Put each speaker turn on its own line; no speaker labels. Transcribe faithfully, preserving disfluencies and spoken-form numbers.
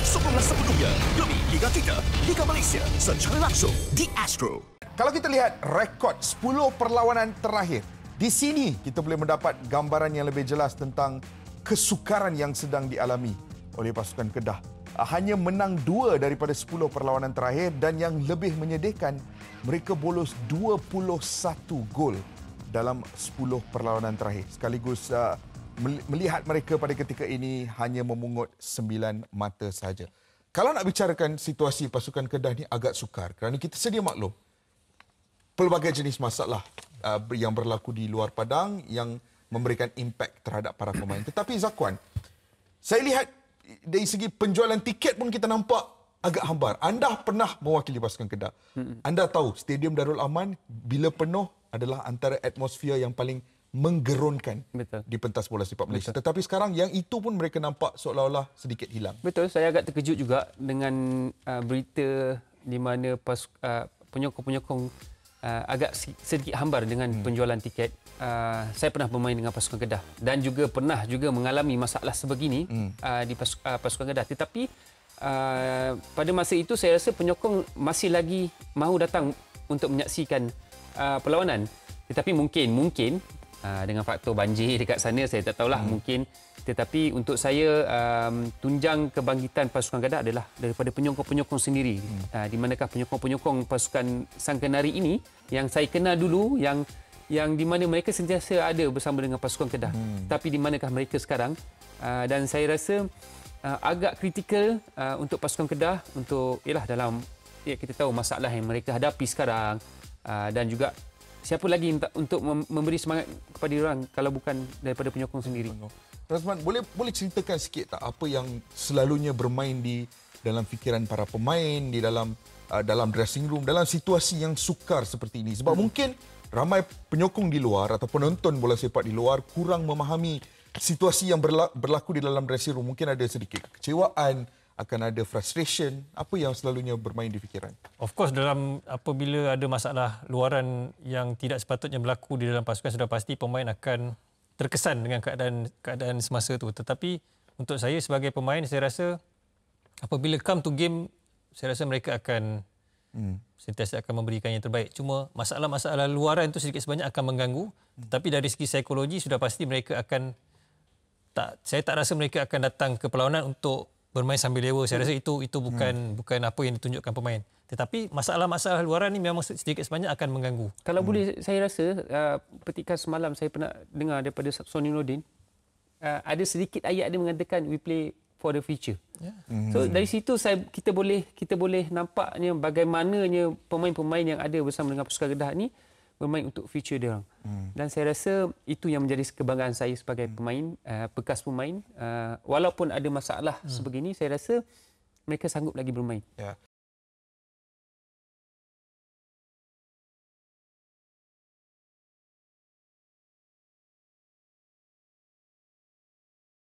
Sokonglah sepenuhnya demi Liga tiga, Liga Malaysia secara langsung di Astro.
Kalau kita lihat rekod sepuluh perlawanan terakhir, di sini kita boleh mendapat gambaran yang lebih jelas tentang kesukaran yang sedang dialami oleh pasukan Kedah. Hanya menang dua daripada sepuluh perlawanan terakhir dan yang lebih menyedihkan, mereka bolos dua puluh satu gol dalam sepuluh perlawanan terakhir. Sekaligus uh, melihat mereka pada ketika ini hanya memungut sembilan mata sahaja. Kalau nak bicarakan situasi pasukan Kedah ni agak sukar kerana kita sedia maklum pelbagai jenis masalah uh, yang berlaku di luar padang yang memberikan impak terhadap para pemain. Tetapi Zakwan, saya lihat dari segi penjualan tiket pun kita nampak agak hambar. Anda pernah mewakili pasukan Kedah. Anda tahu Stadium Darul Aman bila penuh adalah antara atmosfer yang paling menggerunkan. Betul. Di pentas bola sepak Malaysia. Betul. Tetapi sekarang yang itu pun mereka nampak seolah-olah sedikit hilang.
Betul, saya agak terkejut juga dengan uh, berita di mana pas, uh, penyokong-penyokong uh, agak sedikit hambar dengan hmm. penjualan tiket. Uh, saya pernah bermain dengan pasukan Kedah dan juga pernah juga mengalami masalah sebegini hmm. uh, di pas, uh, pasukan Kedah. Tetapi uh, pada masa itu saya rasa penyokong masih lagi mahu datang untuk menyaksikan uh, perlawanan. Tetapi mungkin mungkin uh, dengan faktor banjir dekat sana, saya tak tahulah, hmm. mungkin. Tetapi untuk saya, um, tunjang kebangkitan pasukan Kedah adalah daripada penyokong-penyokong sendiri. Hmm. Uh, di manakah penyokong-penyokong pasukan Sang Kenari ini yang saya kenal dulu, yang yang di mana mereka sentiasa ada bersama dengan pasukan Kedah. Hmm. Tapi di manakah mereka sekarang? Uh, dan saya rasa uh, agak kritikal uh, untuk pasukan Kedah untuk ialah dalam, ya, kita tahu masalah yang mereka hadapi sekarang, uh, dan juga siapa lagi untuk memberi semangat kepada orang kalau bukan daripada penyokong sendiri.
Razman, boleh boleh ceritakan sikit tak apa yang selalunya bermain di dalam fikiran para pemain, di dalam uh, dalam dressing room, dalam situasi yang sukar seperti ini? Sebab hmm. mungkin ramai penyokong di luar atau penonton bola sepak di luar kurang memahami situasi yang berlaku di dalam dressing room. Mungkin ada sedikit kekecewaan, akan ada frustration. Apa yang selalunya bermain di fikiran?
Of course, dalam apabila ada masalah luaran yang tidak sepatutnya berlaku di dalam pasukan, sudah pasti pemain akan terkesan dengan keadaan keadaan semasa itu. Tetapi untuk saya sebagai pemain, saya rasa apabila come to game, saya rasa mereka akan hmm. sentiasa akan memberikan yang terbaik. Cuma masalah-masalah luaran itu sedikit sebanyak akan mengganggu. Hmm. Tapi dari segi psikologi sudah pasti mereka akan tak. Saya tak rasa mereka akan datang ke perlawanan untuk bermain sambil lewa. Saya rasa itu itu bukan hmm. bukan apa yang ditunjukkan pemain. Tetapi masalah-masalah luaran ini memang sedikit sebanyak akan mengganggu.
Kalau hmm. boleh, saya rasa uh, petikan semalam saya pernah dengar daripada Sony Nordin, uh, ada sedikit ayat dia mengatakan we play for the future. Yeah. Hmm. So dari situ saya kita boleh kita boleh nampaknya bagaimananya pemain-pemain yang ada bersama dengan pasukan Kedah ni bermain untuk future dia orang. Hmm. Dan saya rasa itu yang menjadi kebanggaan saya sebagai pemain, uh, bekas pemain. Uh, walaupun ada masalah hmm. sebegini, saya rasa mereka sanggup lagi bermain.
Ya.